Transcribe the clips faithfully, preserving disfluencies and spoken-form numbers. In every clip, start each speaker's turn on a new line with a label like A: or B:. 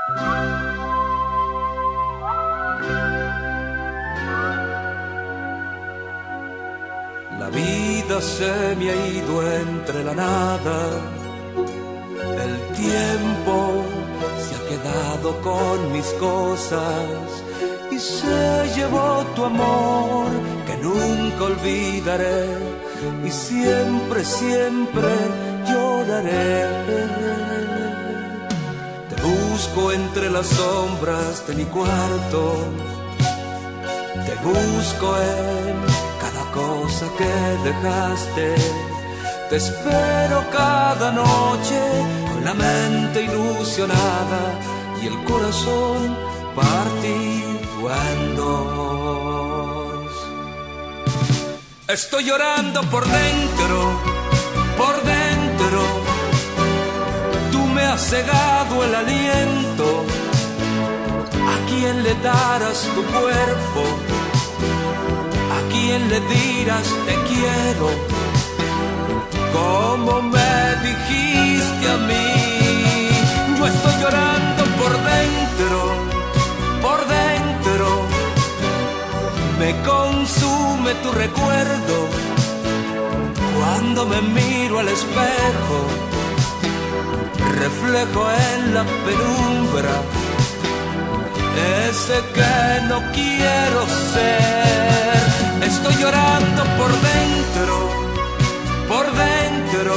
A: La vida se me ha ido entre la nada, el tiempo se ha quedado con mis cosas y se llevó tu amor que nunca olvidaré y siempre, siempre lloraré. Te busco entre las sombras de mi cuarto, te busco en cada cosa que dejaste, te espero cada noche con la mente ilusionada y el corazón partido en dos. Estoy llorando por dentro, por dentro, tú me has cegado el aliento. ¿A quién le darás tu cuerpo? ¿A quién le dirás te quiero? Como me dijiste a mí. Yo estoy llorando por dentro, por dentro. Me consume tu recuerdo cuando me miro al espejo, reflejo en la penumbra ese que no quiero ser. Estoy llorando por dentro, por dentro.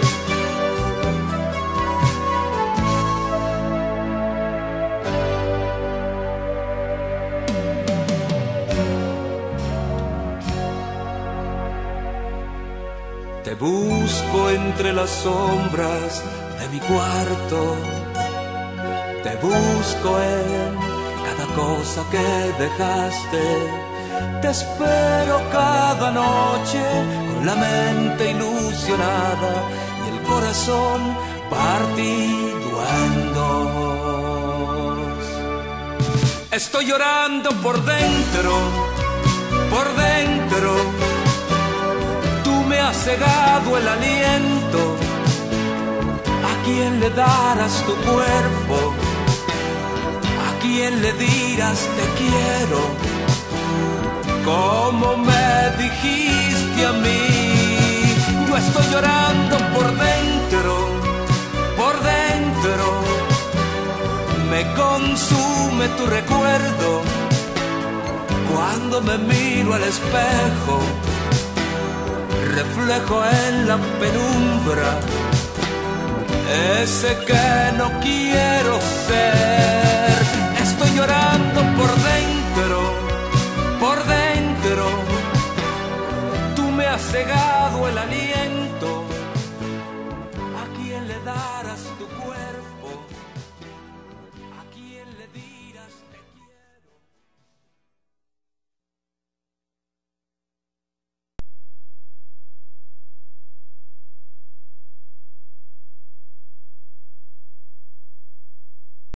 A: Te busco entre las sombras de mi cuarto, te busco en cada cosa que dejaste, te espero cada noche con la mente ilusionada y el corazón partido en dos. Estoy llorando por dentro, por dentro. Tú me has cegado el aliento. ¿A quién le darás tu cuerpo? ¿A quién le dirás te quiero? Como me dijiste a mí. Yo estoy llorando por dentro, por dentro. Me consume tu recuerdo cuando me miro al espejo, reflejo en la penumbra ese que no quiero ser. Estoy llorando por dentro, por dentro. Tú me has cegado